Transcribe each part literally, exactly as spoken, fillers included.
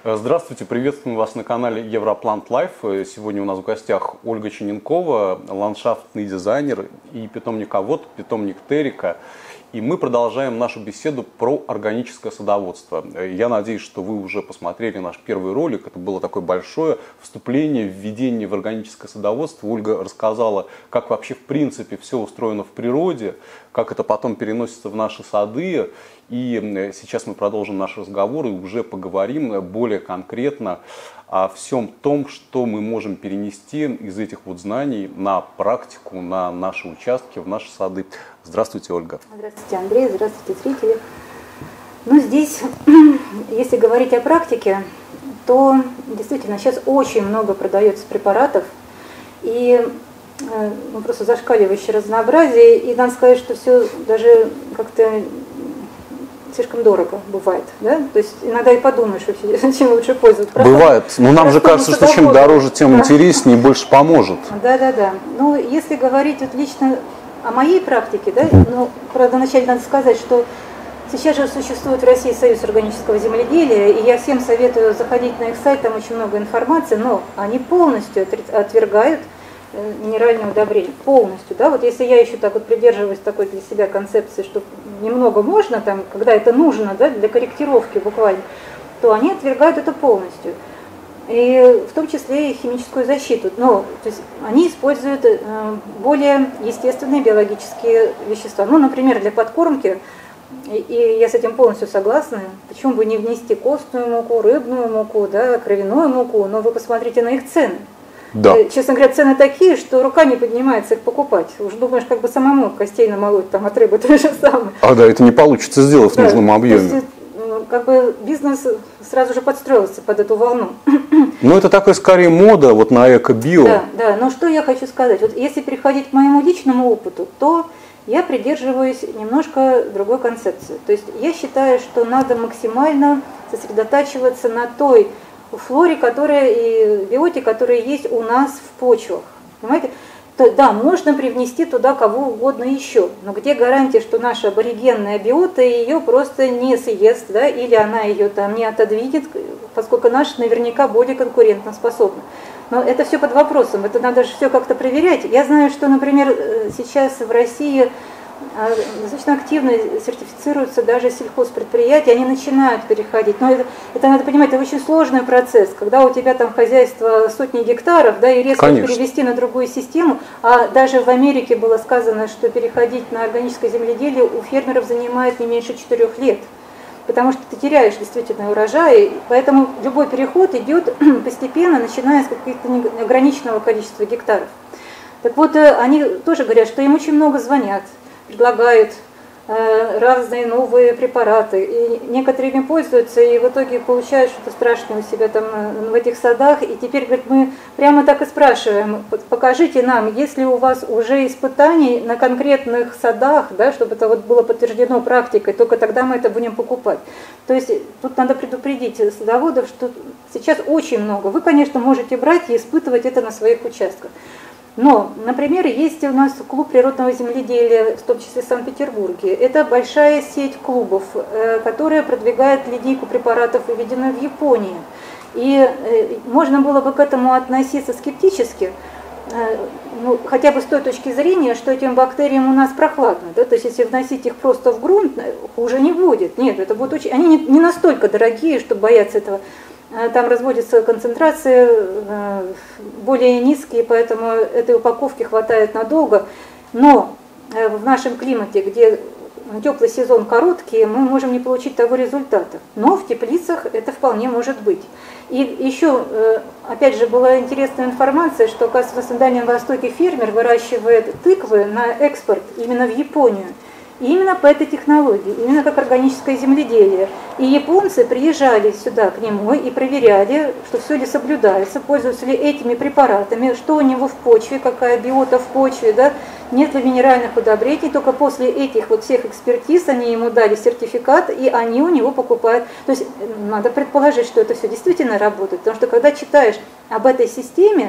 Здравствуйте, приветствуем вас на канале Европлант Лайф. Сегодня у нас в гостях Ольга Чененкова, ландшафтный дизайнер и питомниковод, питомник Террика. И мы продолжаем нашу беседу про органическое садоводство. Я надеюсь, что вы уже посмотрели наш первый ролик. Это было такое большое вступление, введение в органическое садоводство. Ольга рассказала, как вообще в принципе все устроено в природе, как это потом переносится в наши сады. И сейчас мы продолжим наш разговор и уже поговорим более конкретно о всем том, что мы можем перенести из этих вот знаний на практику, на наши участки, в наши сады. Здравствуйте, Ольга. Здравствуйте, Андрей. Здравствуйте, зрители. Ну, здесь, если говорить о практике, то действительно сейчас очень много продается препаратов, и ну, просто зашкаливающее разнообразие, и надо сказать, что все даже как-то слишком дорого бывает, да? То есть иногда и подумаешь, вообще, чем лучше пользоваться. Бывает, но нам же кажется, что чем дороже, тем интереснее и больше поможет. Да, да, да. Ну, если говорить вот лично о моей практике, да, ну, правда, вначале надо сказать, что сейчас же существует в России Союз органического земледелия, и я всем советую заходить на их сайт, там очень много информации, но они полностью отвергают минеральные удобрения, полностью, да, вот если я еще так вот придерживаюсь такой для себя концепции, что немного можно, там, когда это нужно, да, для корректировки буквально, то они отвергают это полностью. И в том числе и химическую защиту. Но то есть они используют э, более естественные биологические вещества. Ну, например, для подкормки, и, и я с этим полностью согласна, почему бы не внести костную муку, рыбную муку, да, кровяную муку, но вы посмотрите на их цены. Да. И, честно говоря, цены такие, что рука не поднимается их покупать. Уж думаешь, как бы самому костей намолоть там от рыбы то же самое. А да, это не получится сделать да, в нужном объеме. Есть, как бы бизнес сразу же подстроился под эту волну. Ну, это такая скорее мода вот на эко-био. Да, да, но что я хочу сказать. Вот если переходить к моему личному опыту, то я придерживаюсь немножко другой концепции. То есть я считаю, что надо максимально сосредотачиваться на той флоре, которая и биоте, которые есть у нас в почвах. Понимаете? То, да, можно привнести туда кого угодно еще, но где гарантия, что наша аборигенная биота ее просто не съест, да, или она ее там не отодвинет, поскольку наша наверняка более конкурентоспособна. Но это все под вопросом, это надо же все как-то проверять. Я знаю, что, например, сейчас в России достаточно активно сертифицируются даже сельхозпредприятия, они начинают переходить. Но это, это надо понимать, это очень сложный процесс, когда у тебя там хозяйство сотни гектаров, да, и резко Конечно. перевести на другую систему. А даже в Америке было сказано, что переходить на органическое земледелие у фермеров занимает не меньше четырех лет. Потому что ты теряешь действительно урожай, поэтому любой переход идет постепенно, начиная с каких-то неограниченного количества гектаров. Так вот, они тоже говорят, что им очень много звонят, предлагают э, разные новые препараты, и некоторые ими пользуются, и в итоге получают что-то страшное у себя там э, в этих садах, и теперь, говорит, мы прямо так и спрашиваем, покажите нам, есть ли у вас уже испытаний на конкретных садах, да, чтобы это вот было подтверждено практикой, только тогда мы это будем покупать. То есть тут надо предупредить садоводов, что сейчас очень много, вы, конечно, можете брать и испытывать это на своих участках. Но, например, есть у нас клуб природного земледелия, в том числе в Санкт-Петербурге. Это большая сеть клубов, которая продвигает линейку препаратов, выведенную в Японии. И можно было бы к этому относиться скептически, ну, хотя бы с той точки зрения, что этим бактериям у нас прохладно. Да? То есть если вносить их просто в грунт, хуже не будет. Нет, это будет очень... они не настолько дорогие, чтобы бояться этого. Там разводятся концентрации более низкие, поэтому этой упаковки хватает надолго. Но в нашем климате, где теплый сезон короткий, мы можем не получить того результата. Но в теплицах это вполне может быть. И еще, опять же, была интересная информация, что, оказывается, на Дальнем Востоке фермер выращивает тыквы на экспорт именно в Японию. И именно по этой технологии, именно как органическое земледелие. И японцы приезжали сюда к нему и проверяли, что все ли соблюдается, пользуются ли этими препаратами, что у него в почве, какая биота в почве, да, нет ли минеральных удобрений. Только после этих вот всех экспертиз они ему дали сертификат, и они у него покупают. То есть надо предположить, что это все действительно работает, потому что когда читаешь об этой системе,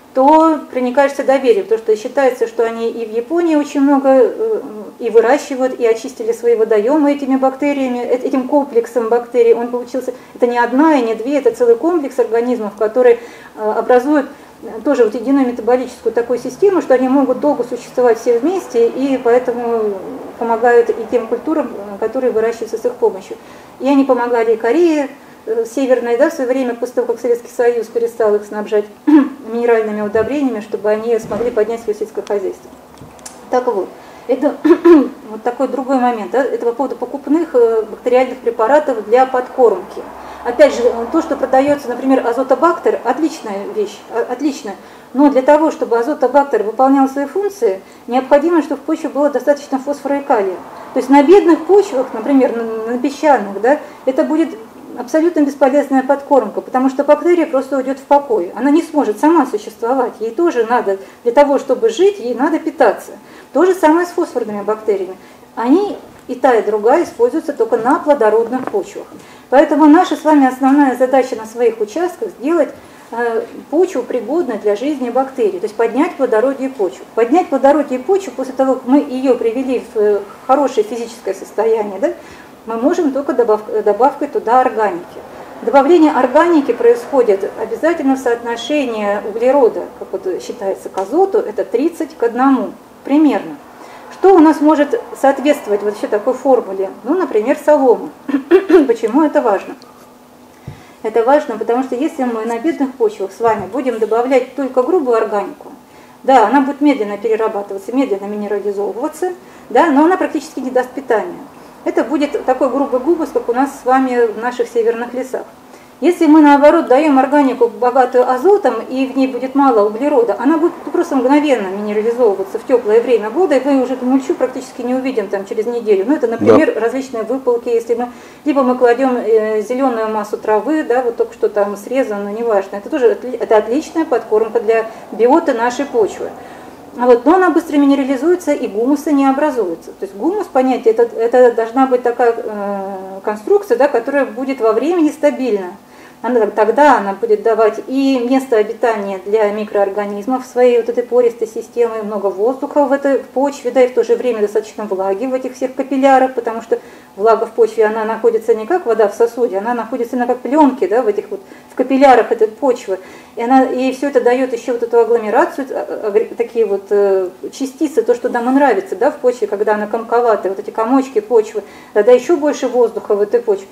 то проникаешься доверием, потому что считается, что они и в Японии очень много и выращивают, и очистили свои водоемы этими бактериями, этим комплексом бактерий. Он получился, это не одна и не две, это целый комплекс организмов, которые образуют тоже вот единую метаболическую такую систему, что они могут долго существовать все вместе, и поэтому помогают и тем культурам, которые выращиваются с их помощью. И они помогали и Корее Северной, да, в свое время, после того, как Советский Союз перестал их снабжать минеральными удобрениями, чтобы они смогли поднять свое сельское хозяйство. Так вот, это вот такой другой момент, да, это по поводу покупных бактериальных препаратов для подкормки. Опять же, то, что продается, например, азотобактер, отличная вещь, отлично. Но для того, чтобы азотобактер выполнял свои функции, необходимо, чтобы в почве было достаточно фосфора и калия. То есть на бедных почвах, например, на, на песчаных, да, это будет абсолютно бесполезная подкормка, потому что бактерия просто уйдет в покой. Она не сможет сама существовать. Ей тоже надо, для того, чтобы жить, ей надо питаться. То же самое с фосфорными бактериями. Они и та, и другая используются только на плодородных почвах. Поэтому наша с вами основная задача на своих участках сделать э, почву пригодной для жизни бактерий, то есть поднять плодородие почвы. Поднять плодородие почвы после того, как мы ее привели в хорошее физическое состояние, да, мы можем только добав, добавкой туда органики. Добавление органики происходит обязательно в соотношении углерода, как вот считается, к азоту, это тридцать к одному примерно. Что у нас может соответствовать вообще такой формуле? Ну, например, солома. Почему это важно? Это важно, потому что если мы на бедных почвах с вами будем добавлять только грубую органику, да, она будет медленно перерабатываться, медленно минерализовываться, да, но она практически не даст питания. Это будет такой грубый гумус, как у нас с вами в наших северных лесах. Если мы, наоборот, даем органику, богатую азотом, и в ней будет мало углерода, она будет просто мгновенно минерализовываться в теплое время года, и мы уже эту мульчу практически не увидим там, через неделю. Ну, это, например, да. различные выпалки, если мы, либо мы кладем э, зеленую массу травы, да, вот только что там срезанную, неважно. Это тоже это отличная подкормка для биоты нашей почвы. Вот, но она быстро минерализуется, и гумусы не образуются. То есть гумус, понятие, это, это должна быть такая э, конструкция, да, которая будет во времени стабильна. Она, тогда она будет давать и место обитания для микроорганизмов в своей вот этой пористой системе, много воздуха в этой в почве, да, и в то же время достаточно влаги в этих всех капиллярах, потому что влага в почве, она находится не как вода в сосуде, она находится именно как пленки, да, в этих вот в капиллярах этой почвы. И, она, и все это дает еще вот эту агломерацию, такие вот частицы, то, что нам и нравится, да, в почве, когда она комковатая, вот эти комочки почвы, тогда еще больше воздуха в этой почве.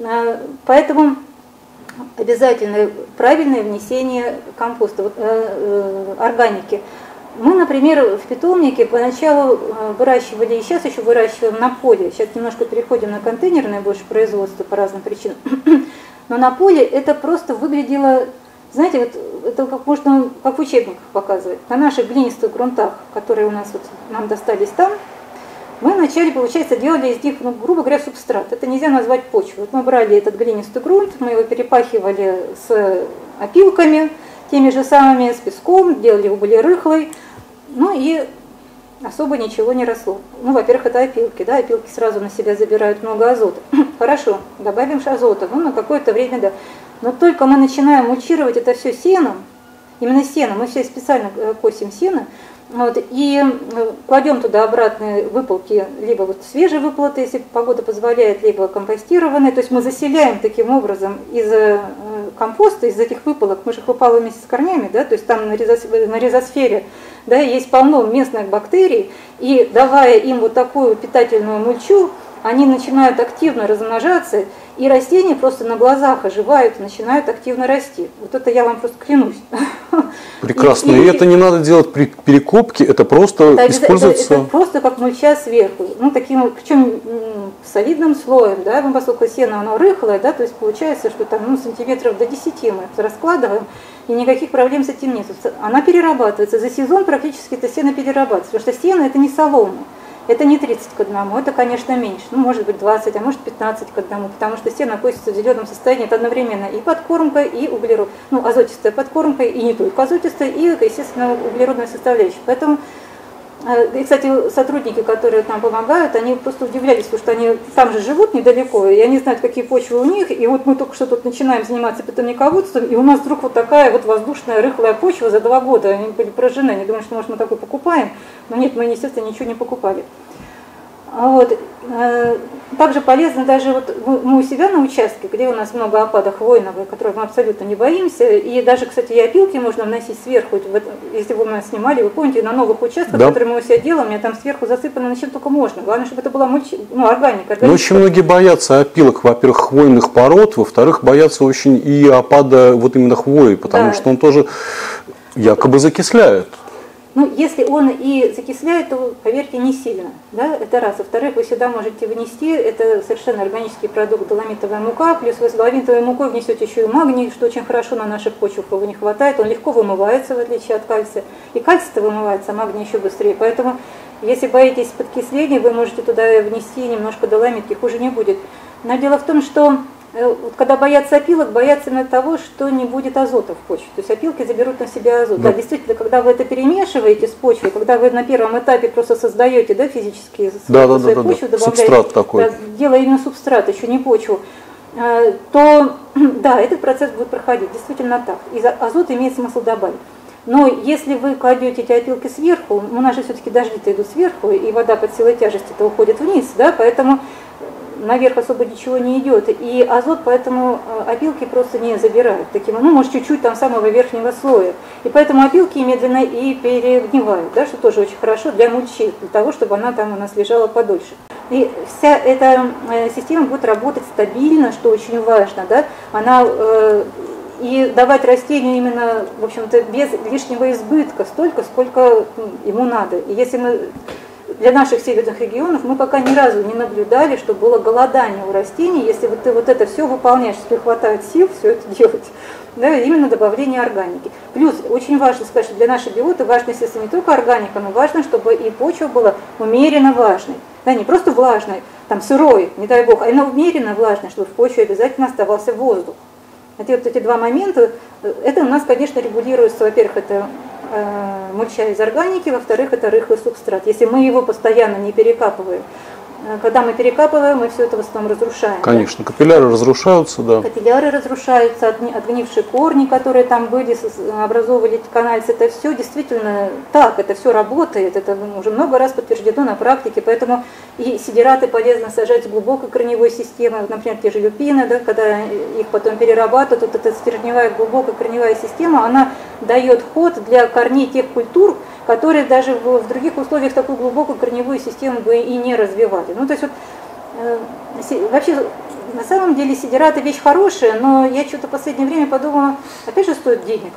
Поэтому обязательно правильное внесение компоста, вот, э, э, органики. Мы, например, в питомнике поначалу выращивали, и сейчас еще выращиваем на поле. Сейчас немножко переходим на контейнерное больше производство по разным причинам. Но на поле это просто выглядело, знаете, вот это как можно, как в учебниках показывать. На наших глинистых грунтах, которые у нас вот нам достались там, мы вначале, получается, делали из них, ну, грубо говоря, субстрат. Это нельзя назвать почвой. Вот мы брали этот глинистый грунт, мы его перепахивали с опилками, теми же самыми, с песком, делали его более рыхлой, ну и особо ничего не росло. Ну, во-первых, это опилки, да, опилки сразу на себя забирают много азота. Хорошо, добавим азота, ну, на какое-то время, да. Но только мы начинаем мульчировать это все сеном, именно сеном, мы все специально косим сено, вот, и кладем туда обратные выпалки, либо вот свежие выплаты, если погода позволяет, либо компостированные. То есть мы заселяем таким образом из компоста, из этих выпалок, мы же их выпалываем вместе с корнями, да, то есть там на, ризос, на ризосфере, да, есть полно местных бактерий, и давая им вот такую питательную мульчу, они начинают активно размножаться, и растения просто на глазах оживают и начинают активно расти. Вот это я вам просто клянусь. Прекрасно. И, и, и это не надо делать при перекопке, это просто это, используется... Это, это просто как мульча сверху. Ну, таким, причем солидным слоем, да, поскольку сено, оно рыхлое, да, то есть получается, что там, ну, сантиметров до десяти мы это раскладываем, и никаких проблем с этим нет. Она перерабатывается. За сезон практически это сено перерабатывается, потому что сено это не солома. Это не тридцать к одному, это, конечно, меньше. Ну, может быть, двадцать, а может, пятнадцать к одному, потому что сено находится в зеленом состоянии. Это одновременно и подкормка, и углерод. Ну, азотистая подкормка, и не только азотистая, и, естественно, углеродная составляющая. Поэтому И, кстати, сотрудники, которые нам помогают, они просто удивлялись, потому что они там же живут недалеко, и они знают, какие почвы у них. И вот мы только что тут начинаем заниматься питомниководством, и у нас вдруг вот такая вот воздушная рыхлая почва за два года. Они были поражены, они думали, что, может, мы такой покупаем. Но нет, мы, естественно, ничего не покупали. Вот. Также полезно даже вот мы у себя на участке, где у нас много опада хвойного, которых мы абсолютно не боимся, и даже, кстати, и опилки можно вносить сверху, если вы нас снимали, вы помните, на новых участках, да, которые мы у себя делаем, у меня там сверху засыпано, на чем только можно. Главное, чтобы это была мульч... ну, органика. Ну, очень многие боятся опилок, во-первых, хвойных пород, во-вторых, боятся очень и опада вот именно хвои, потому да. что он тоже якобы закисляет. Ну, если он и закисляет, то, поверьте, не сильно. Да? Это раз. Во-вторых, вы сюда можете внести, это совершенно органический продукт, доломитовая мука, плюс вы с доломитовой мукой внесете еще и магний, что очень хорошо на наших почвах его не хватает. Он легко вымывается, в отличие от кальция. И кальций-то вымывается, а магний еще быстрее. Поэтому, если боитесь подкисления, вы можете туда внести немножко доломитки, хуже не будет. Но дело в том, что вот когда боятся опилок, боятся именно того, что не будет азота в почве. То есть опилки заберут на себя азот. Да. Да, действительно, когда вы это перемешиваете с почвой, когда вы на первом этапе просто создаете, да, физически да, свою, да, свою да, почву, да. добавляете, субстрат такой. Да, делая именно субстрат, еще не почву, то да, этот процесс будет проходить. Действительно так. И азот имеет смысл добавить. Но если вы кладете эти опилки сверху, у нас же все-таки дожди-то идут сверху, и вода под силой тяжести-то уходит вниз, да, поэтому наверх особо ничего не идет, и азот поэтому опилки просто не забирают, таким, ну, может, чуть-чуть там самого верхнего слоя. И поэтому опилки медленно и перегнивают, да, что тоже очень хорошо для мульчи, для того, чтобы она там у нас лежала подольше. И вся эта система будет работать стабильно, что очень важно, да, она э, и давать растению именно, в общем-то, без лишнего избытка, столько, сколько ему надо. И если мы для наших северных регионов мы пока ни разу не наблюдали, что было голодание у растений, если вот ты вот это все выполняешь, если тебе хватает сил все это делать, да, именно добавление органики. Плюс очень важно сказать, что для нашей биоты важно, естественно, не только органика, но важно, чтобы и почва была умеренно влажной, да, не просто влажной, там сырой, не дай бог, а именно умеренно влажной, чтобы в почве обязательно оставался воздух. Это вот эти два момента, это у нас, конечно, регулируется, во-первых, это э, мульча из органики, во-вторых, это рыхлый субстрат. Если мы его постоянно не перекапываем, когда мы перекапываем, мы все это в основном разрушаем. Конечно, да? капилляры разрушаются, да. Капилляры разрушаются, отгнившие корни, которые там были, образовывали канальцы, это все действительно так, это все работает, это уже много раз подтверждено на практике, поэтому и сидираты полезно сажать с глубокой корневой системой, например, те же люпины, да, когда их потом перерабатывают, вот эта стержневая глубокая корневая система, она дает ход для корней тех культур, которые даже в, в других условиях такую глубокую корневую систему бы и не развивали. Ну, то есть вот, э, вообще, на самом деле, сидираты вещь хорошая, но я что-то в последнее время подумала, опять же, стоит денег.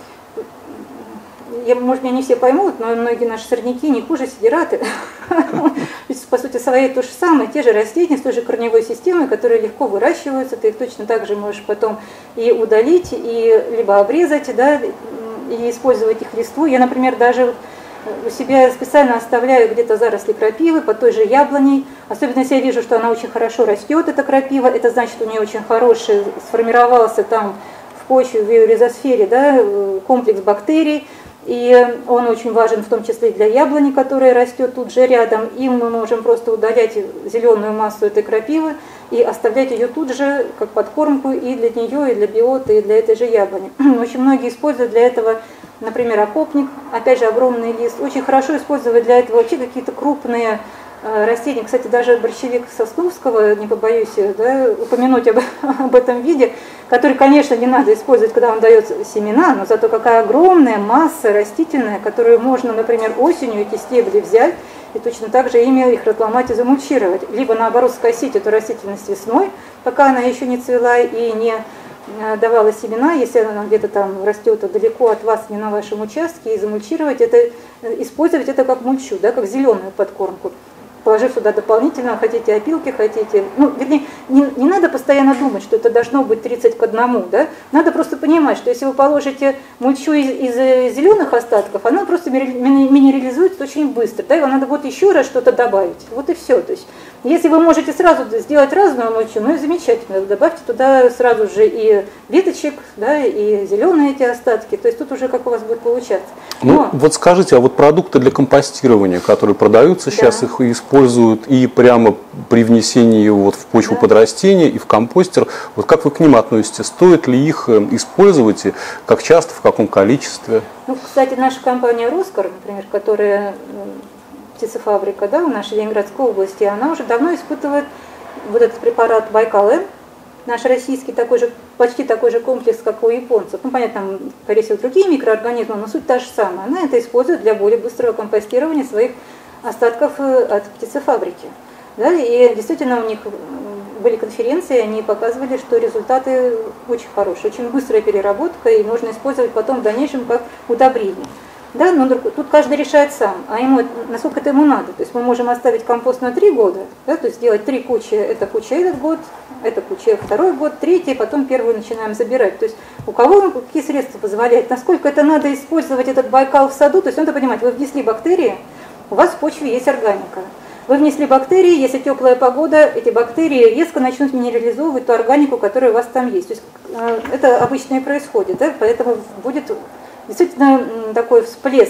Я, может, меня не все поймут, но многие наши сорняки не хуже сидираты. По сути, своей то же самое, те же растения с той же корневой системой, которые легко выращиваются, ты их точно так же можешь потом и удалить, и либо обрезать, да, и использовать их листву. Я, например, даже у себя специально оставляю где-то заросли крапивы под той же яблоней. Особенно если я вижу, что она очень хорошо растет, эта крапива, это значит, у нее очень хороший сформировался там в почве, в ее ризосфере, да, комплекс бактерий. И он очень важен в том числе и для яблони, которая растет тут же рядом. И мы можем просто удалять зеленую массу этой крапивы и оставлять ее тут же как подкормку и для нее, и для биоты, и для этой же яблони. Очень многие используют для этого, например, окопник, опять же огромный лист. Очень хорошо использовать для этого вообще какие-то крупные растения. Кстати, даже борщевик Сосновского, не побоюсь, да, упомянуть об, об этом виде, который, конечно, не надо использовать, когда он дает семена, но зато какая огромная масса растительная, которую можно, например, осенью эти стебли взять и точно так же ими их разломать и замульчировать. Либо, наоборот, скосить эту растительность весной, пока она еще не цвела и не давала семена, если она где-то там растет далеко от вас, не на вашем участке, и замульчировать это, использовать это как мульчу, да, как зеленую подкормку. Положив сюда дополнительно, хотите опилки, хотите, ну, вернее, не, не надо постоянно думать, что это должно быть тридцать к одному, да, надо просто понимать, что если вы положите мульчу из, из зеленых остатков, она просто минерализуется очень быстро, да, и вам надо вот еще раз что-то добавить, вот и все, то есть, Если вы можете сразу сделать разную мульчу, ну и замечательно, добавьте туда сразу же и веточек, да, и зеленые эти остатки, то есть тут уже как у вас будет получаться. Но, Но, вот скажите, а вот продукты для компостирования, которые продаются, да. сейчас их используют и прямо при внесении вот в почву да. под растения и в компостер, вот как вы к ним относитесь? Стоит ли их использовать и как часто, в каком количестве? Ну, кстати, наша компания «Роскар», например, которая... птицефабрика, да, в нашей Ленинградской области, она уже давно испытывает вот этот препарат Байкал-М, наш российский такой же, почти такой же комплекс, как у японцев. Ну, понятно, там, скорее всего, другие микроорганизмы, но суть та же самая. Она это использует для более быстрого компостирования своих остатков от птицефабрики. Да, и действительно у них были конференции, они показывали, что результаты очень хорошие, очень быстрая переработка, и можно использовать потом в дальнейшем как удобрение. Да, но тут каждый решает сам, а ему, насколько это ему надо. То есть мы можем оставить компост на три года, да, то есть сделать три кучи, это куча этот год, это куча второй год, третий, потом первую начинаем забирать. То есть у кого какие средства позволяют, насколько это надо использовать этот Байкал в саду, то есть надо понимать, вы внесли бактерии, у вас в почве есть органика. Вы внесли бактерии, если теплая погода, эти бактерии резко начнут минерализовывать ту органику, которая у вас там есть. То есть это обычно и происходит, да, поэтому будет... Действительно, такой всплеск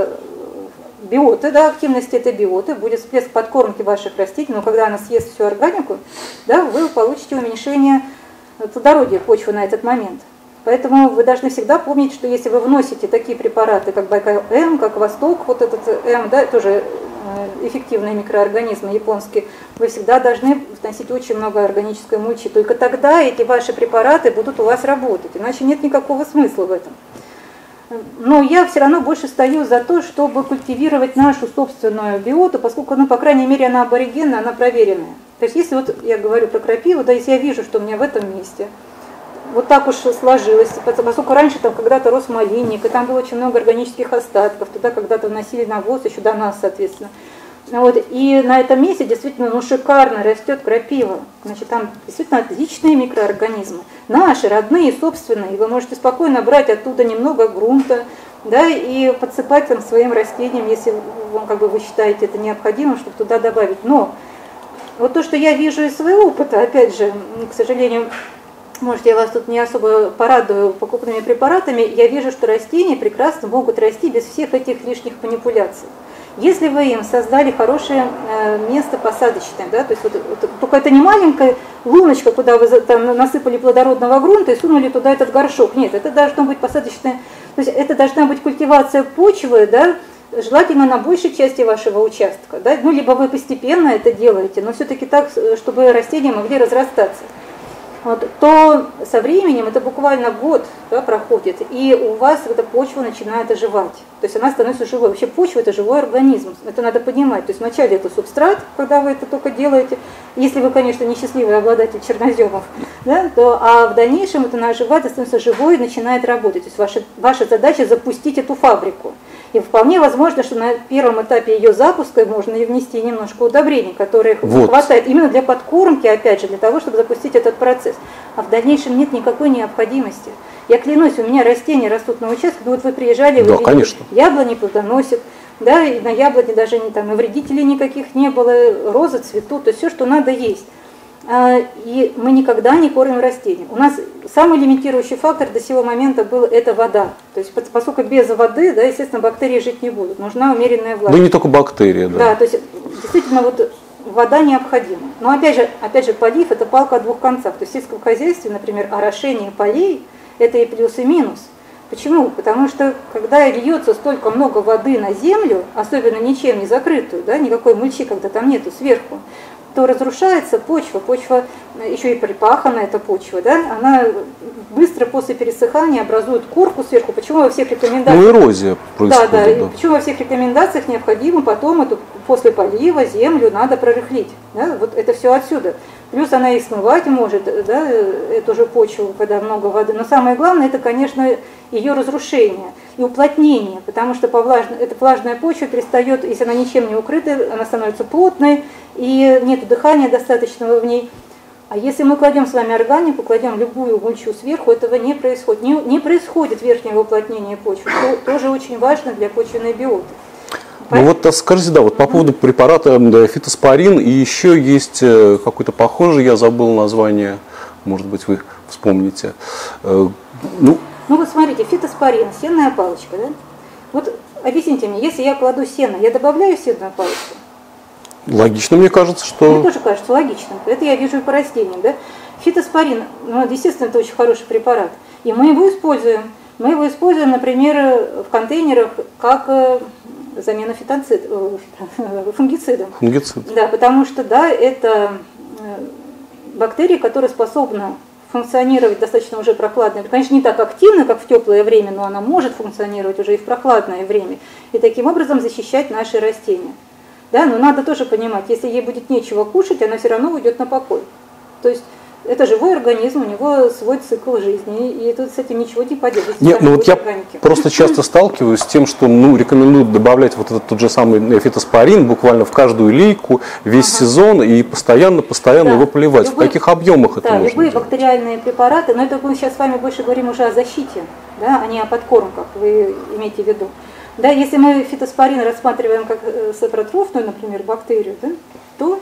биоты, да, активности этой биоты, будет всплеск подкормки ваших растений, но когда она съест всю органику, да, вы получите уменьшение плодородия почвы на этот момент. Поэтому вы должны всегда помнить, что если вы вносите такие препараты, как Байкал-М, как Восток, вот этот М, да, тоже эффективные микроорганизмы японские, вы всегда должны вносить очень много органической мульчи. Только тогда эти ваши препараты будут у вас работать, иначе нет никакого смысла в этом. Но я все равно больше стою за то, чтобы культивировать нашу собственную биоту, поскольку, ну, по крайней мере, она аборигенная, она проверенная. То есть если вот я говорю про крапиву, да, если я вижу, что у меня в этом месте вот так уж сложилось, поскольку раньше там когда-то рос малинник, и там было очень много органических остатков, туда когда-то вносили навоз, еще до нас, соответственно. Вот, и на этом месте действительно ну, шикарно растет крапива. Значит, там действительно отличные микроорганизмы. Наши, родные, собственные. И вы можете спокойно брать оттуда немного грунта, да, и подсыпать там своим растениям, если как бы, вы считаете это необходимым, чтобы туда добавить. Но вот то, что я вижу из своего опыта, опять же, к сожалению, может, я вас тут не особо порадую покупными препаратами, я вижу, что растения прекрасно могут расти без всех этих лишних манипуляций. Если вы им создали хорошее место посадочное, да, то есть вот, вот, только это не маленькая луночка, куда вы там насыпали плодородного грунта и сунули туда этот горшок. Нет, это должно быть посадочное, то есть это должна быть культивация почвы, да, желательно на большей части вашего участка. Да, ну, либо вы постепенно это делаете, но все-таки так, чтобы растения могли разрастаться. Вот, то со временем, это буквально год, да, проходит, и у вас эта почва начинает оживать. То есть она становится живой. Вообще почва – это живой организм, это надо понимать. То есть вначале это субстрат, когда вы это только делаете, если вы, конечно, не счастливый обладатель черноземов, да, то, а в дальнейшем это она оживает, становится живой и начинает работать. То есть ваша, ваша задача – запустить эту фабрику. И вполне возможно, что на первом этапе ее запуска можно и внести немножко удобрений, которые вот. хватает именно для подкормки, опять же, для того, чтобы запустить этот процесс. А в дальнейшем нет никакой необходимости. Я клянусь, у меня растения растут на участке, ну вот вы приезжали, вы да, видели, конечно. яблони плодоносят, да, и на яблоне даже не, там, и вредителей никаких не было, розы цветут, то есть все, что надо есть. И мы никогда не кормим растения. У нас самый лимитирующий фактор до сего момента был это вода. То есть поскольку без воды, да, естественно, бактерии жить не будут. Нужна умеренная влажность. Ну не только бактерии, да. Да, то есть действительно вот вода необходима. Но опять же, опять же, полив – это палка о двух концах. То есть в сельском хозяйстве, например, орошение полей – это и плюс, и минус. Почему? Потому что когда льется столько много воды на землю, особенно ничем не закрытую, да, никакой мульчи, когда там нету сверху, то разрушается почва, почва еще и припаханная, эта почва, да, она быстро после пересыхания образует корку сверху. Почему во всех рекомендациях... Ну, эрозия происходит. Да, да, да. Почему во всех рекомендациях необходимо потом эту, после полива землю надо прорыхлить. Да, вот это все отсюда. Плюс она и смывать может, да, эту же почву, когда много воды. Но самое главное, это, конечно, ее разрушение и уплотнение, потому что по влаж... эта влажная почва перестает, если она ничем не укрыта, она становится плотной, и нет дыхания достаточного в ней. А если мы кладем с вами органику, кладем любую мульчу сверху, этого не происходит. Не, не происходит верхнего уплотнения почвы, что тоже очень важно для почвенной биоты. Ну вот скажите, да, вот по поводу препарата да, фитоспорин, и еще есть какой-то похожий, я забыл название, может быть, вы вспомните. Ну, ну вот смотрите, фитоспорин, сенная палочка, да? Вот объясните мне, если я кладу сено, я добавляю сенную палочку? Логично, мне кажется, что... Мне тоже кажется логичным. Это я вижу и по растениям, да? Фитоспорин, ну, естественно, это очень хороший препарат, и мы его используем. Мы его используем, например, в контейнерах как замена фитонцид, фунгицидом. Фунгицид. Да, потому что, да, это бактерии, которые способны функционировать достаточно уже прохладное. Конечно, не так активно, как в теплое время, но она может функционировать уже и в прохладное время. И таким образом защищать наши растения. Да, но надо тоже понимать, если ей будет нечего кушать, она все равно уйдет на покой. То есть это живой организм, у него свой цикл жизни, и тут с этим ничего не поделать. Нет, ну вот я органики. Просто часто сталкиваюсь с тем, что ну, рекомендуют добавлять вот этот тот же самый фитоспорин буквально в каждую лейку весь ага. сезон и постоянно-постоянно да. его поливать. Любые, в каких объемах это да, можно любые делать? Бактериальные препараты, но это мы сейчас с вами больше говорим уже о защите, да, а не о подкормках, вы имеете в виду. Да, если мы фитоспорин рассматриваем как сапротрофную, например, бактерию, да, то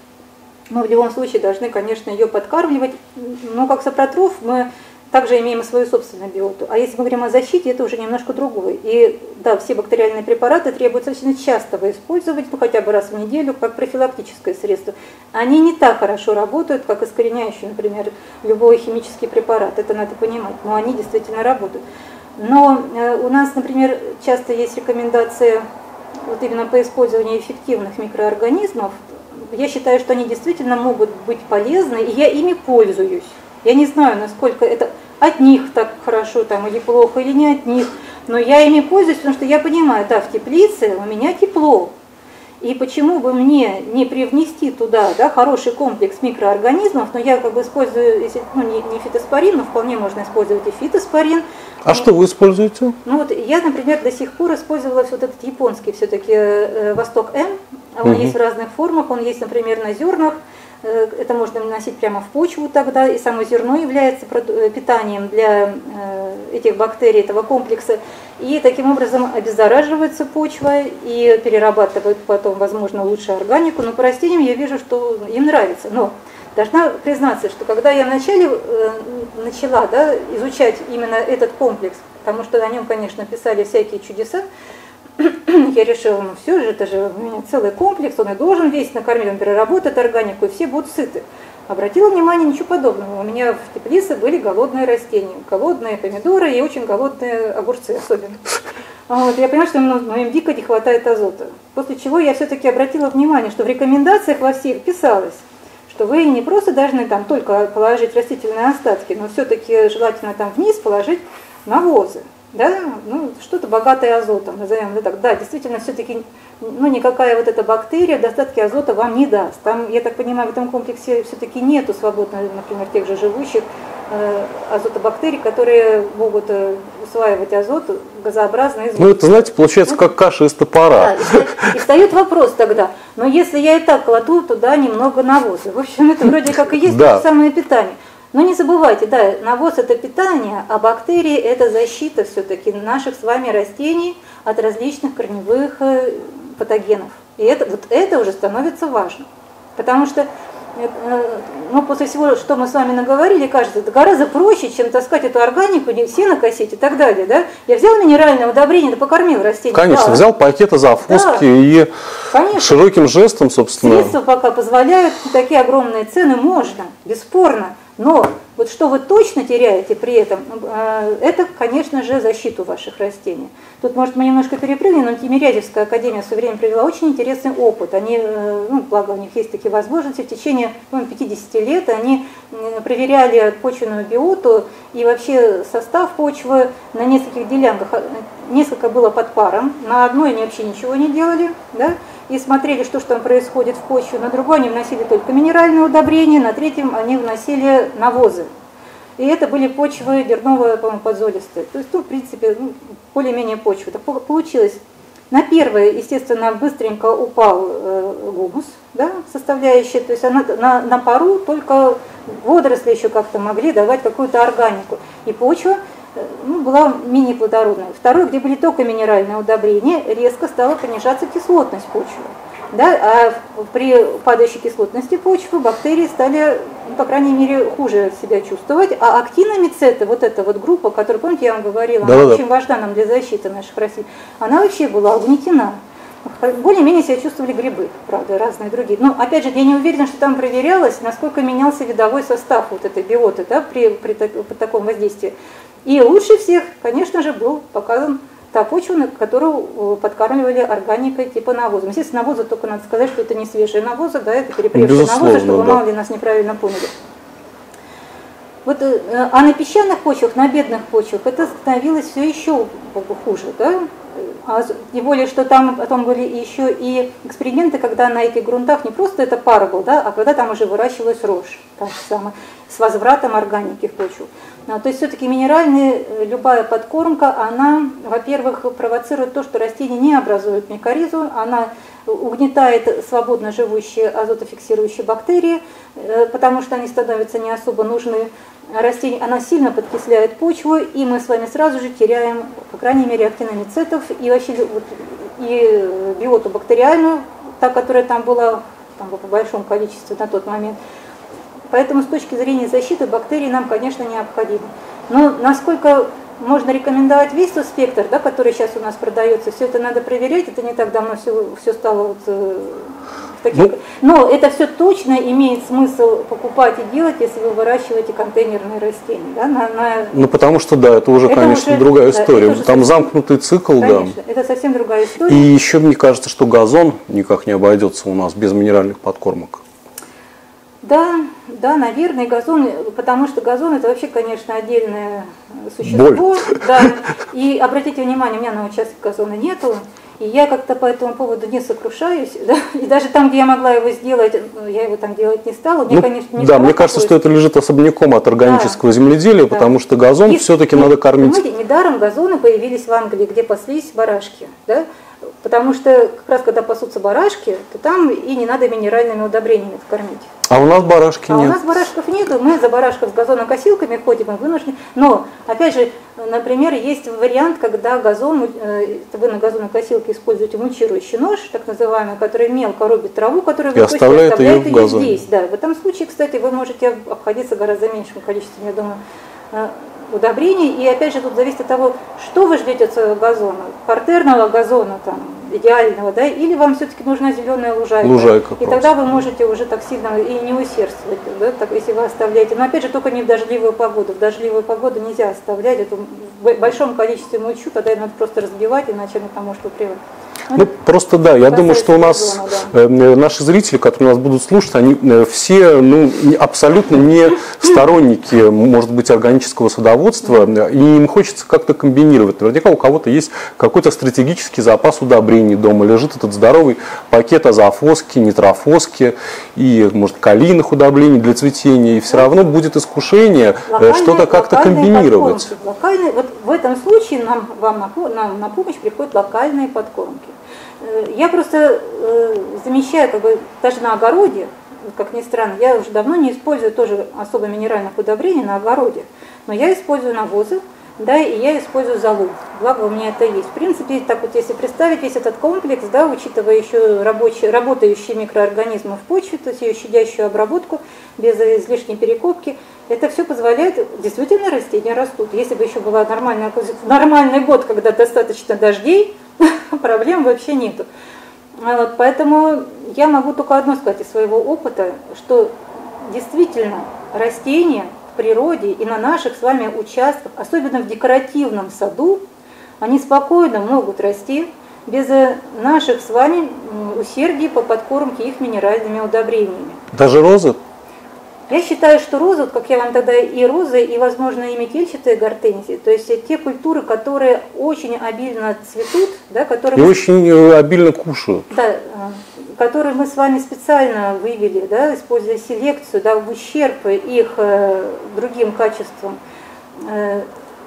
мы в любом случае должны, конечно, ее подкармливать, но как сапротроф мы также имеем свою собственную биоту. А если мы говорим о защите, это уже немножко другое. И да, все бактериальные препараты требуется очень часто использовать, ну хотя бы раз в неделю, как профилактическое средство. Они не так хорошо работают, как искореняющий, например, любой химический препарат. Это надо понимать, но они действительно работают. Но у нас, например, часто есть рекомендации вот именно по использованию эффективных микроорганизмов. Я считаю, что они действительно могут быть полезны, и я ими пользуюсь. Я не знаю, насколько это от них так хорошо там, или плохо, или не от них, но я ими пользуюсь, потому что я понимаю, да, в теплице у меня тепло. И почему бы мне не привнести туда да, хороший комплекс микроорганизмов, но я как бы использую, если, ну, не, не фитоспорин, но вполне можно использовать и фитоспорин. А и, что вы используете? Ну вот я, например, до сих пор использовала вот этот японский все-таки э, Восток М. Он угу. есть в разных формах, он есть, например, на зернах. Это можно наносить прямо в почву тогда, и само зерно является питанием для этих бактерий, этого комплекса. И таким образом обеззараживается почва и перерабатывает потом, возможно, лучше органику. Но по растениям я вижу, что им нравится. Но должна признаться, что когда я вначале начала да, изучать именно этот комплекс, потому что о нем, конечно, писали всякие чудеса, я решила, ну все же, это же у меня целый комплекс, он и должен весь накормить, он переработает органику, и все будут сыты. Обратила внимание, ничего подобного. У меня в теплице были голодные растения, голодные помидоры и очень голодные огурцы особенно. Вот, я поняла, что ну, им дико не хватает азота. После чего я все-таки обратила внимание, что в рекомендациях во всех писалось, что вы не просто должны там только положить растительные остатки, но все-таки желательно там вниз положить навозы. Да, ну, что-то богатое азотом, назовем это так. Да, действительно, все-таки ну, никакая вот эта бактерия достатки азота вам не даст. Там, я так понимаю, в этом комплексе все-таки нету свободно, например, тех же живущих э, азотобактерий, которые могут э, усваивать азот газообразно из воздуха. Ну, это, знаете, получается, ну, как каша из топора. Да, и, и встает вопрос тогда, но если я и так кладу туда немного навоза, в общем, это вроде как и есть то же самое питание. Но не забывайте, да, навоз – это питание, а бактерии – это защита все-таки наших с вами растений от различных корневых патогенов. И это, вот это уже становится важно. Потому что ну, после всего, что мы с вами наговорили, кажется, это гораздо проще, чем таскать эту органику, сено косить и так далее. Да? Я взял минеральное удобрение, да покормил растение. Конечно, да. Взял пакет из авоськи да. и Конечно. Широким жестом, собственно. Средства пока позволяют, такие огромные цены можно, бесспорно. Но вот что вы точно теряете при этом, это, конечно же, защиту ваших растений. Тут, может, мы немножко перепрыгнем, но Тимирязевская академия в свое время провела очень интересный опыт. Они, ну, благо у них есть такие возможности, в течение ну, пятидесяти лет они проверяли почвенную биоту и вообще состав почвы на нескольких делянках. Несколько было под паром, на одной они вообще ничего не делали, да, и смотрели, что же там происходит в почве. На другой они вносили только минеральные удобрения, на третьем они вносили навозы. И это были почвы дерновые, по-моему, подзолистые. То есть, ну, в принципе, ну, более-менее почва. Так получилось. На первое, естественно, быстренько упал э, гумус, да, составляющая. То есть она, на, на пару только водоросли еще как-то могли давать какую-то органику. И почва ну, была менее плодородной. Второе, где были только минеральные удобрения, резко стала понижаться кислотность почвы. Да, а при падающей кислотности почвы бактерии стали, ну, по крайней мере, хуже себя чувствовать. А актиномицеты, вот эта вот группа, которую, помните, я вам говорила, да, она да. очень важна нам для защиты наших растений, она вообще была угнетена. Более-менее себя чувствовали грибы, правда, разные другие. Но, опять же, я не уверена, что там проверялось, насколько менялся видовой состав вот этой биоты, да, при, при, при таком воздействии. И лучше всех, конечно же, был показан та почва, которую подкармливали органикой типа навозом. Естественно, навоза, только надо сказать, что это не свежие навозы, да, это перепревшие навозы, чтобы да. мало ли нас неправильно поняли. Вот, а на песчаных почвах, на бедных почвах это становилось все еще хуже, да? А тем более, что там потом были еще и эксперименты, когда на этих грунтах не просто это пар был, да, а когда там уже выращивалась рожь, та же самая, с возвратом органики в почву. А, то есть все-таки минеральная любая подкормка, она, во-первых, провоцирует то, что растения не образуют микоризу, она угнетает свободно живущие азотофиксирующие бактерии, потому что они становятся не особо нужны. Растение, она сильно подкисляет почву, и мы с вами сразу же теряем, по крайней мере, актиномицетов и вообще вот, и биоту бактериальную, та, которая там была там, по большому количеству на тот момент. Поэтому с точки зрения защиты бактерий нам, конечно, необходимо. Но насколько можно рекомендовать весь тот спектр, да, который сейчас у нас продается, все это надо проверять, это не так давно все, все стало вот, э, таких... ну, но это все точно имеет смысл покупать и делать, если вы выращиваете контейнерные растения. Да, на, на... Ну потому что да, это уже, это конечно, уже, другая да, история. Там совсем... замкнутый цикл, конечно, да. Это совсем другая история. И еще мне кажется, что газон никак не обойдется у нас без минеральных подкормок. Да, да, наверное, газон, потому что газон это вообще, конечно, отдельное существо. Боль. Да, и обратите внимание, у меня на участке газона нету, и я как-то по этому поводу не сокрушаюсь, да, и даже там, где я могла его сделать, я его там делать не стала. Мне, ну, конечно, не да, мне кажется, что это лежит особняком от органического да, земледелия, да. Потому что газон все-таки надо кормить. Понимаете, недаром газоны появились в Англии, где паслись барашки, да? Потому что как раз когда пасутся барашки, то там и не надо минеральными удобрениями кормить. А у нас барашки а нет. А у нас барашков нету, мы за барашков с газонокосилками ходим и вынуждены. Но, опять же, например, есть вариант, когда газон, вы на газонокосилке используете мульчирующий нож, так называемый, который мелко рубит траву, которую вы оставляет, оставляет ее, ее здесь. Да. В этом случае, кстати, вы можете обходиться гораздо меньшим количеством, я думаю, удобрений. И опять же тут зависит от того, что вы ждете от своего газона. Партерного газона, там, идеального, да, или вам все-таки нужна зеленая лужайка. Лужайка и тогда вы можете уже так сильно и не усердствовать, да, так, если вы оставляете. Но опять же только не в дождливую погоду. В дождливую погоду нельзя оставлять это в большом количестве мульчу, тогда надо просто разбивать, иначе она там может упревать. Ну, просто да, я думаю, что у нас зону, да. э, наши зрители, которые нас будут слушать, они э, все ну, абсолютно не сторонники, может быть, органического садоводства, и им хочется как-то комбинировать. Наверняка у кого-то есть какой-то стратегический запас удобрений дома, лежит этот здоровый пакет азофоски, нитрофоски и, может, калийных удобрений для цветения, и все равно будет искушение локальные, что-то как-то комбинировать. Локальные, вот в этом случае нам, вам на, нам на помощь приходят локальные подкормки. Я просто э, замечаю, как бы, даже на огороде, как ни странно, я уже давно не использую тоже особо минеральных удобрений на огороде, но я использую навозы, да, и я использую золу, благо у меня это есть. В принципе, так вот, если представить весь этот комплекс, да, учитывая еще рабочие, работающие микроорганизмы в почве, то есть ее щадящую обработку без излишней перекопки, это все позволяет, действительно растения растут. Если бы еще был нормальный год, когда достаточно дождей, проблем вообще нету. Вот, поэтому я могу только одно сказать из своего опыта, что действительно растения в природе и на наших с вами участках, особенно в декоративном саду, они спокойно могут расти без наших с вами усердий по подкормке их минеральными удобрениями. Даже розы? Я считаю, что розы, как я вам тогда и розы, и, возможно, и метельчатые гортензии, то есть те культуры, которые очень обильно цветут, да, которые... И мы, очень обильно кушают. Да, которые мы с вами специально вывели, да, используя селекцию, да, в ущерб их э, другим качествам. Э,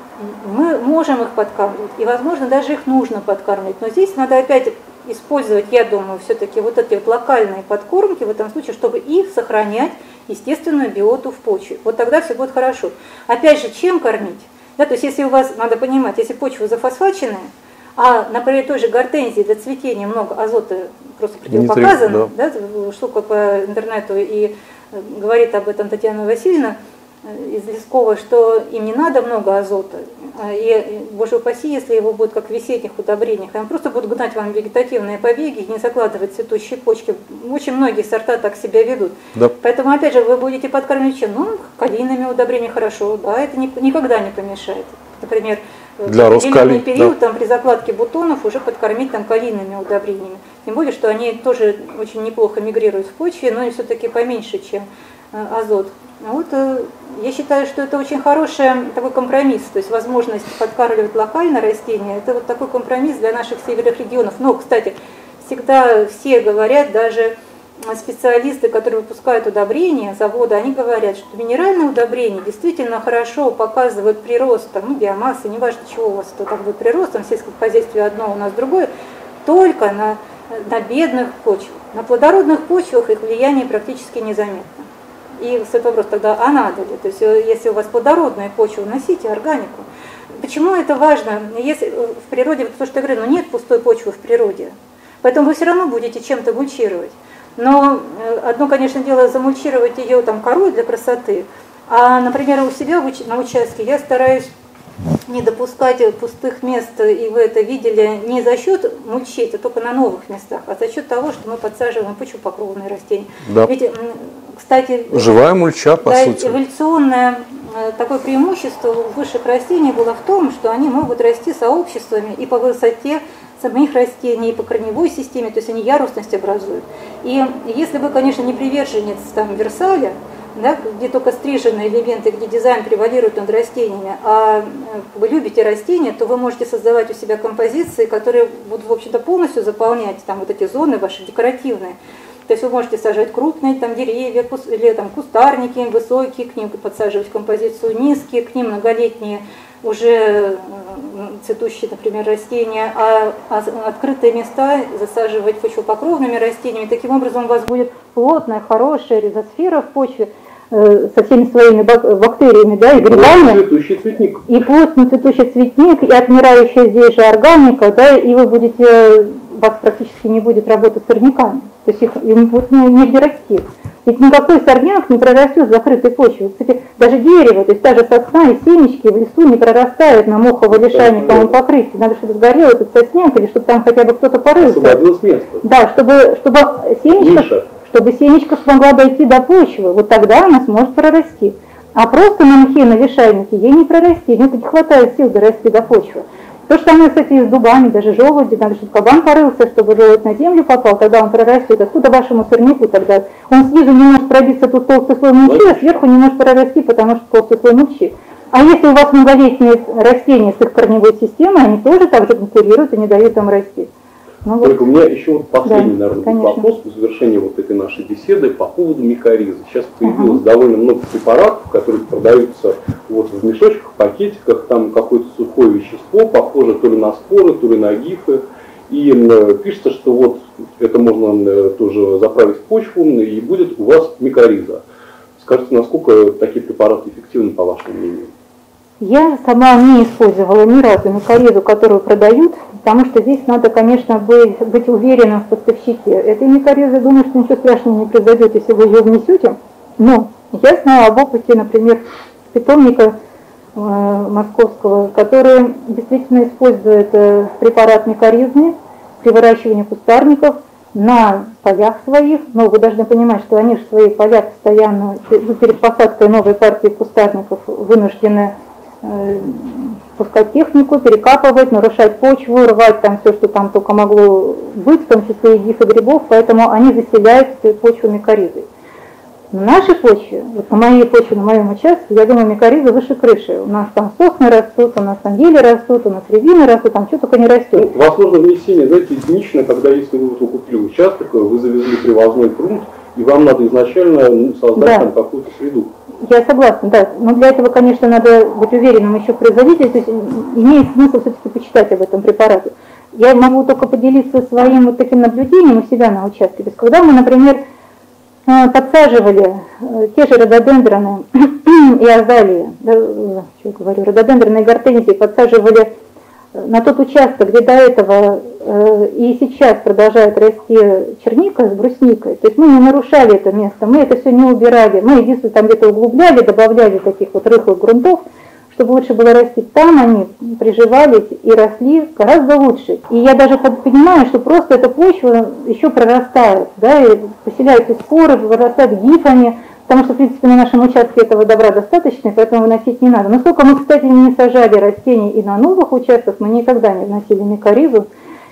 мы можем их подкармливать, и, возможно, даже их нужно подкармливать. Но здесь надо опять использовать, я думаю, все-таки вот эти вот локальные подкормки в этом случае, чтобы их сохранять естественную биоту в почве. Вот тогда все будет хорошо. Опять же, чем кормить? Да, то есть если у вас, надо понимать, если почва зафосфаченная, а, например, той же гортензии для цветения много азота просто противопоказано, да. Да, штука по интернету, и говорит об этом Татьяна Васильевна из Лескова, что им не надо много азота, и, боже упаси, если его будет как в весенних удобрениях, они просто будут гнать вам вегетативные побеги и не закладывать цветущие почки. Очень многие сорта так себя ведут. Да. Поэтому, опять же, вы будете подкармливать чем? Ну, калийными удобрениями хорошо, да, это ни, никогда не помешает. Например, для в определенный период да. там, при закладке бутонов уже подкормить там калийными удобрениями. Тем более, что они тоже очень неплохо мигрируют в почве, но все-таки поменьше, чем э, азот. А вот э, я считаю, что это очень хороший такой компромисс, то есть возможность подкармливать локально растения, это вот такой компромисс для наших северных регионов. Но, кстати, всегда все говорят, даже специалисты, которые выпускают удобрения, заводы, они говорят, что минеральные удобрения действительно хорошо показывают прирост там, ну, биомассы, неважно, чего у вас это так будет прирост, там в сельском хозяйстве одно, у нас другое, только на, на бедных почвах. На плодородных почвах их влияние практически незаметно. И стоит вопрос тогда, а надо ли? То есть если у вас плодородная почва, носите органику. Почему это важно? Если в природе, потому что я говорю, ну нет пустой почвы в природе, поэтому вы все равно будете чем-то мульчировать. Но одно, конечно, дело замульчировать ее там корой для красоты, а, например, у себя на участке я стараюсь не допускать пустых мест, и вы это видели, не за счет мульчи, это только на новых местах, а за счет того, что мы подсаживаем почвопокровные растения. Да. Ведь, кстати, живая мульча, по да, сути. Эволюционное такое преимущество высших растений было в том, что они могут расти сообществами и по высоте самих растений, и по корневой системе, то есть они ярусность образуют. И если вы, конечно, не приверженец там, Версаля, да, где только стриженные элементы, где дизайн превалирует над растениями, а вы любите растения, то вы можете создавать у себя композиции, которые будут, в общем-то, полностью заполнять там, вот эти зоны ваши декоративные. То есть вы можете сажать крупные там, деревья или там, кустарники высокие, к ним подсаживать композицию низкие, к ним многолетние уже цветущие, например, растения, а, а открытые места засаживать почвопокровными растениями. Таким образом у вас будет плотная, хорошая ризосфера в почве э, со всеми своими бактериями, да, и грибами. Цветущий цветник. И плотно цветущий цветник, и отмирающая здесь же органика, да, и вы будете, у вас практически не будет работы с сорняками. То есть их, им будет негде расти. Ведь никакой сорняк не прорастет в закрытой почве. Кстати, даже дерево, то есть та же сосна и семечки в лесу не прорастают на мохово-лишайниковом покрытии. Надо, чтобы сгорел этот сосняк, или чтобы там хотя бы кто-то порылся. Освободилось место. Да, чтобы, чтобы, семечко, чтобы семечко смогла дойти до почвы. Вот тогда она сможет прорасти. А просто на мхе, на лишайнике ей не прорасти, ей не хватает сил дорасти до почвы. То же самое, кстати, и с дубами, даже желуди, надо, чтобы кабан порылся, чтобы желудь на землю попал, тогда он прорастет. Откуда вашему сорняку тогда? Он снизу не может пробиться тут толстый слой мульчи, а сверху не может прорасти, потому что толстый слой мульчи. А если у вас многолетние растения с их корневой системой, они тоже так же конкурируют и не дают им расти. Ну, вот. Только у меня еще вот последний, да, наверное, вопрос по завершению вот этой нашей беседы по поводу микоризы. Сейчас появилось uh-huh. довольно много препаратов, которые продаются вот в мешочках, пакетиках, там какое-то сухое вещество, похоже то ли на споры, то ли на гифы. И э, пишется, что вот это можно э, тоже заправить в почву, и будет у вас микориза. Скажите, насколько такие препараты эффективны, по вашему мнению? Я сама не использовала ни разу микоризу, которую продают, потому что здесь надо, конечно, быть, быть уверенным в поставщике. Этой микоризы, думаю, что ничего страшного не произойдет, если вы ее внесете. Но я знаю об опыте, например, питомника э, московского, который действительно использует э, препарат микоризный при выращивании кустарников на полях своих. Но вы должны понимать, что они в своих полях постоянно перед посадкой новой партии кустарников вынуждены пускать технику, перекапывать, нарушать почву, рвать там все, что там только могло быть, в том числе и гиф и грибов, поэтому они заселяют почву микоризой. На нашей почве, вот на моей почве, на моем участке, я думаю, микориза выше крыши. У нас там сосны растут, у нас там ели растут, у нас рябины растут, там что только не растет. Ну, возможно, внесение, знаете, единично, когда если вы вот купили участок, вы завезли привозной грунт, и вам надо изначально ну, создать да. там какую-то среду. Я согласна, да. Но для этого, конечно, надо быть уверенным еще в производителе, то есть имеет смысл все-таки почитать об этом препарате. Я могу только поделиться своим вот таким наблюдением у себя на участке. То есть когда мы, например, подсаживали те же рододендроны и азалии, да, что я говорю, рододендроны и гортензии подсаживали на тот участок, где до этого э, и сейчас продолжает расти черника с брусникой. То есть мы не нарушали это место, мы это все не убирали, мы единственное там где-то углубляли, добавляли таких вот рыхлых грунтов, чтобы лучше было расти. Там они приживались и росли гораздо лучше. И я даже понимаю, что просто эта почва еще прорастает, да, и поселяются споры, вырастают гифами, потому что, в принципе, на нашем участке этого добра достаточно, и поэтому выносить не надо. Но сколько мы, кстати, не сажали растений и на новых участках, мы никогда не вносили микоризу.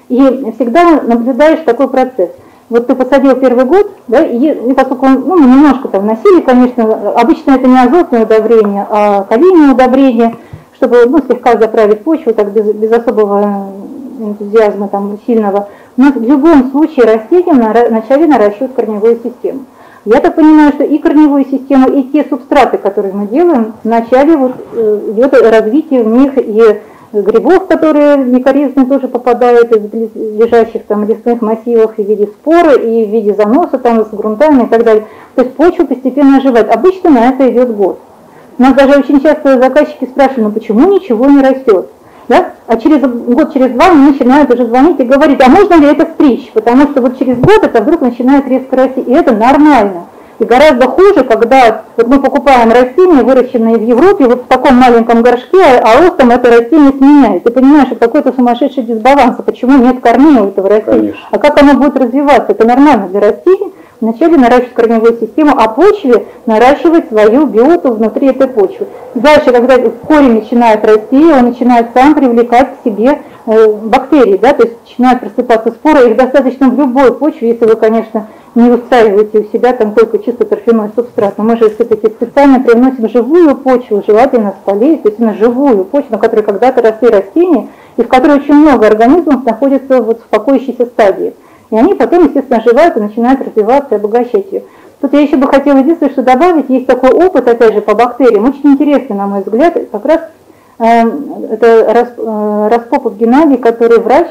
И всегда наблюдаешь такой процесс. Вот ты посадил первый год, да, и, и поскольку ну, мы немножко там вносили, конечно, обычно это не азотное удобрение, а калийное удобрение, чтобы ну, слегка заправить почву, так без, без особого энтузиазма там, сильного. Но в любом случае растениям начали наращивать корневую систему. Я так понимаю, что и корневую систему, и те субстраты, которые мы делаем, вначале вот, идет развитие в них и грибов, которые микоризные тоже попадают из лежащих там лесных массивов и в виде споры, и в виде заноса там с грунтами и так далее. То есть почва постепенно оживает. Обычно на это идет год. Нас даже очень часто заказчики спрашивают, ну почему ничего не растет? Да? А через год, через два они начинают уже звонить и говорить, а можно ли это стричь? Потому что вот через год это вдруг начинает резко расти, и это нормально. И гораздо хуже, когда вот мы покупаем растения, выращенные в Европе, вот в таком маленьком горшке, а ростом это растение сменяет. Ты понимаешь, что какой-то сумасшедший дисбаланс, а почему нет корней у этого растения? Конечно. А как оно будет развиваться? Это нормально для растений. Вначале наращивать корневую систему, а почве наращивать свою биоту внутри этой почвы. Дальше, когда корень начинает расти, он начинает сам привлекать к себе э, бактерии, да, то есть начинают просыпаться споры, их достаточно в любой почве, если вы, конечно, не устраиваете у себя там только чисто торфяной субстрат. Но мы же все-таки специально привносим живую почву, желательно с полей, то есть именно живую почву, на которой когда-то росли растения, и в которой очень много организмов находится вот в покоящейся стадии. И они потом, естественно, оживают и начинают развиваться и обогащать ее. Тут я еще бы хотела единственное, что добавить, есть такой опыт, опять же, по бактериям, очень интересный, на мой взгляд, как раз э, это Рас, э, Распопов Геннадий, который врач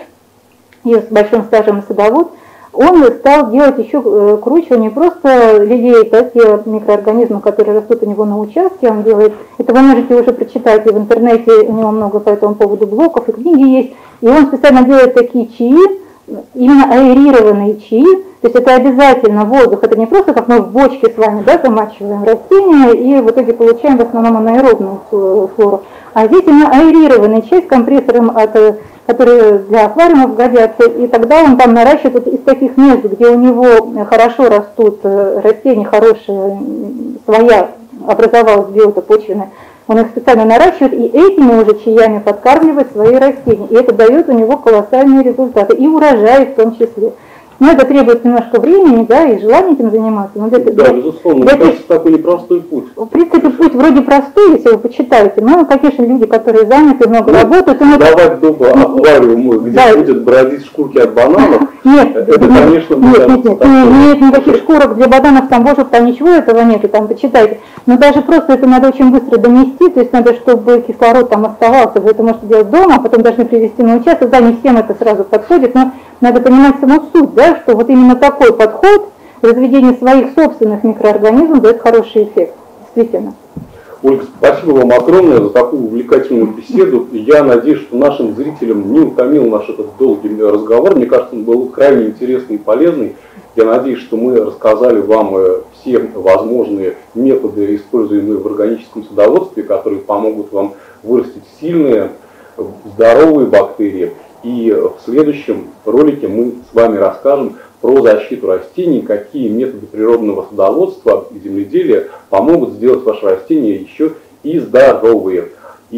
и с большим стажем садовод, он стал делать еще э, круче, он не просто лелеет да, те микроорганизмы, которые растут у него на участке, он делает, это вы можете уже прочитать, и в интернете у него много по этому поводу блогов, и книги есть, и он специально делает такие чаи, именно аэрированные чаи, то есть это обязательно воздух, это не просто как мы в бочке с вами да, замачиваем растения и в итоге получаем в основном анаэробную флору, а здесь именно аэрированный чай с компрессором, от, который для аквариумов годятся, и тогда он там наращивает из таких мест, где у него хорошо растут растения, хорошая своя образовалась биота почвенная, он их специально наращивает и этими уже чаями подкармливает свои растения. И это дает у него колоссальные результаты. И урожай в том числе. Но это требует немножко времени, да, и желания этим заниматься. Но для, да, для, безусловно. Для, мне кажется, такой непростой путь. В принципе, путь вроде простой, если вы почитаете. Но, конечно, люди, которые заняты, много ну, работают. Давать дома аквариум, где да. будет бродить шкурки от бананов, нет, это, нет, конечно, нет, нет, нет, нет никаких шкурок для бананов, там, боже, там ничего этого нету, там, почитайте. Но даже просто это надо очень быстро донести, то есть надо, чтобы кислород там оставался, вы это можете делать дома, а потом должны привезти на участок. Да, не всем это сразу подходит, но надо понимать саму суть, да, что вот именно такой подход, разведение своих собственных микроорганизмов дает хороший эффект, действительно. Ольга, спасибо вам огромное за такую увлекательную беседу. Я надеюсь, что нашим зрителям не утомил наш этот долгий разговор. Мне кажется, он был крайне интересный и полезный. Я надеюсь, что мы рассказали вам все возможные методы, используемые в органическом садоводстве, которые помогут вам вырастить сильные, здоровые бактерии. И в следующем ролике мы с вами расскажем про защиту растений, какие методы природного садоводства и земледелия помогут сделать ваши растения еще и здоровые.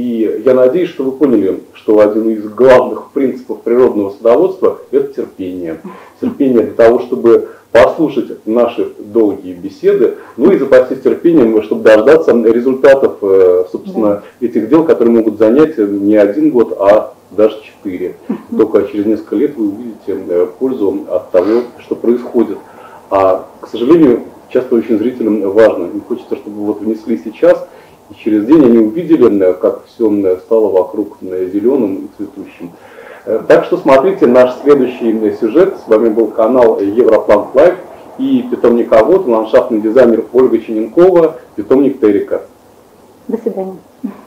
И я надеюсь, что вы поняли, что один из главных принципов природного садоводства – это терпение. Терпение для того, чтобы послушать наши долгие беседы, ну и запастись терпением, чтобы дождаться результатов, собственно, этих дел, которые могут занять не один год, а даже четыре. Только через несколько лет вы увидите пользу от того, что происходит. А, к сожалению, часто очень зрителям важно. Им хочется, чтобы вот внесли сейчас, и через день они увидели, как все стало вокруг зеленым и цветущим. Так что смотрите наш следующий сюжет. С вами был канал Европлант Лайф. и питомниковод, ландшафтный дизайнер Ольга Чененкова, питомник Террика. До свидания.